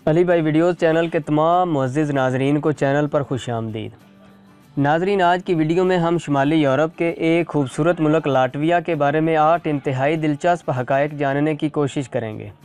علی بھائی videos channel کے تمام معزز ناظرین کو چینل پر خوش آمدید۔ ناظرین، آج کی ویڈیو میں ہم شمالی یورپ کے ایک خوبصورت ملک لاٹویا کے بارے میں 8 انتہائی دلچسپ حقائق جاننے کی کوشش کریں گے۔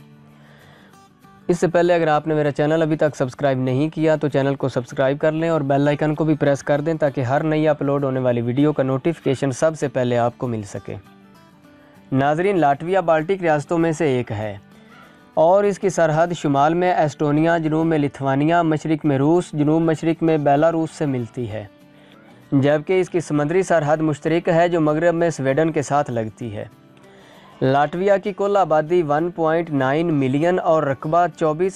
اس سے پہلے اگر آپ نے میرا چینل ابھی تک سبسکرائب نہیں کیا تو چینل کو سبسکرائب کر لیں اور بیل آئیکن کو بھی پریس کر دیں تاکہ ہر نئی اپلوڈ ہونے والی ویڈیو کا نوٹیفیکیشن سب سے پہلے آپ کو مل سکے۔ ناظرین، لاٹویا بالٹک ریاستوں میں سے ایک ہے اور اس کی سرحد شمال میں ایسٹونیا، جنوب میں لتھوانیا، مشرق میں روس، جنوب مشرق میں بیلاروس سے ملتی ہے، جبکہ اس کی سمندری سرحد مشترک ہے جو مغرب میں سویڈن کے ساتھ لگتی ہے۔ لاٹویا کی کل آبادی 1.9 ملین اور رقبہ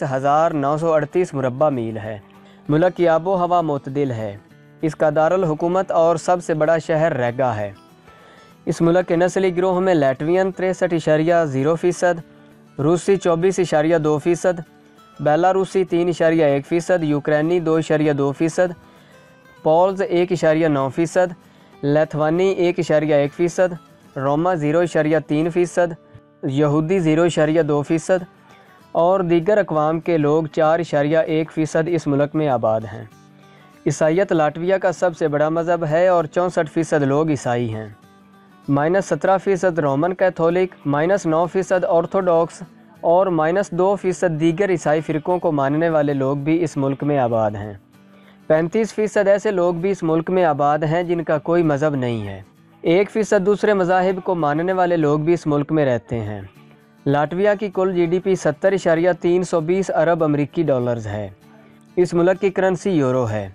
24,938 مربع میل ہے۔ ملک کی آب و ہوا معتدل ہے۔ اس کا دارالحکومت اور سب سے بڑا شہر ریگا ہے۔ اس ملک کے نسلی گروہ میں لیٹوین 63.0%، روسی 24.2%، بیلاروسی 3.1%، یوکرینی 2.2%، پولز 1.9%، لیتھوانی 1.1%، روما 0.3%، یہودی 0.2% اور دیگر اقوام کے لوگ 4.1% اس ملک میں آباد ہیں۔ عیسائیت لاٹویا کا سب سے بڑا مذہب ہے اور 64% لوگ عیسائی ہیں۔ -17% رومن کیتھولک، -9% آرتھوڈاکس اور -2% دیگر عیسائی فرقوں کو ماننے والے لوگ بھی اس ملک میں آباد ہیں۔ 35% ایسے لوگ بھی اس ملک میں آباد ہیں جن کا کوئی مذہب نہیں ہے۔ 1% دوسرے مذاہب کو ماننے والے لوگ بھی اس ملک میں رہتے ہیں۔ لاٹویا کی کل GDP 70.320 ارب امریکی ڈالرز ہے۔ اس ملک کی کرنسی یورو ہے۔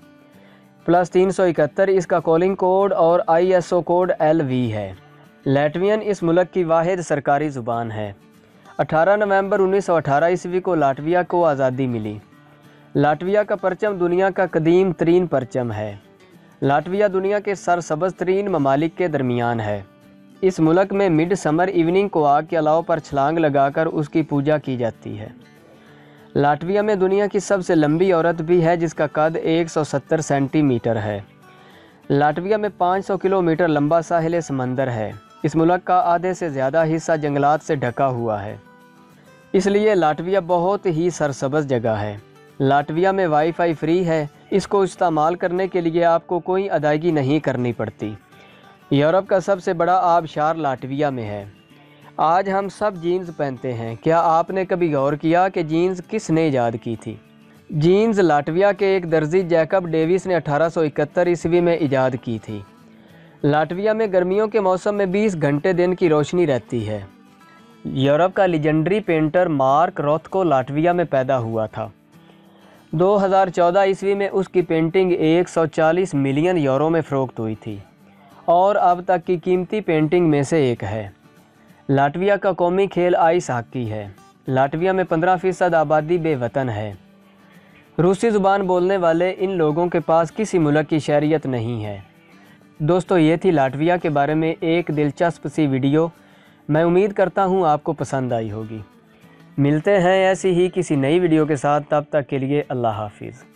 +371 اس کا کالنگ کوڈ اور ISO کوڈ LV ہے۔ لیٹوین اس ملک کی واحد سرکاری زبان ہے۔ 18 نومبر 1918 عیسوی کو لاٹویا کو آزادی ملی۔ لاٹویا کا پرچم دنیا کا قدیم ترین پرچم ہے۔ لاٹویا دنیا کے سرسبز ترین ممالک کے درمیان ہے۔ اس ملک میں مڈ سمر ایوننگ کو آگ کے الاؤ پر چھلانگ لگا کر اس کی پوجا کی جاتی ہے۔ لاٹویا میں دنیا کی سب سے لمبی عورت بھی ہے جس کا قد 170 سینٹی میٹر ہے۔ لاٹویا میں 500 کلومیٹر لمبا ساحل سمندر ہے۔ اس ملک کا آدھے سے زیادہ حصہ جنگلات سے ڈھکا ہوا ہے، اس لیے لاٹویا بہت ہی سرسبز جگہ ہے۔ لاٹویا میں وائی فائی فری ہے۔ اس کو استعمال کرنے کے لیے آپ کو کوئی ادائیگی نہیں کرنی پڑتی۔ یورپ کا سب سے بڑا آبشار لاٹویا میں ہے۔ آج ہم سب جینز پہنتے ہیں۔ کیا آپ نے کبھی غور کیا کہ جینز کس نے ایجاد کی تھی؟ جینز لاٹویا کے ایک درزی جیکب ڈیوس نے 1871 عیسوی میں ایجاد کی تھی۔ لاٹویا میں گرمیوں کے موسم میں 20 گھنٹے دن کی روشنی رہتی ہے۔ یورپ کا legendary painter Mark Rothko Latvia میں پیدا ہوا تھا۔ 2014 عیسوی میں اس کی پینٹنگ 140 ملین یورو میں فروخت ہوئی تھی اور اب تک کی قیمتی پینٹنگ میں سے ایک ہے۔ لاٹویا کا قومی کھیل آئس ہاکی ہے۔ لاٹویا میں 15% آبادی بے وطن ہے۔ روسی زبان بولنے والے ان لوگوں کے پاس کسی ملک کی شہریت نہیں ہے۔ دوستو، یہ تھی لاٹویا کے بارے میں ایک دلچسپ سی ویڈیو۔ میں امید کرتا ہوں آپ کو پسند آئی ہوگی۔ ملتے ہیں ایسی ہی کسی نئی ویڈیو کے ساتھ، تب تک کے لیے اللہ حافظ۔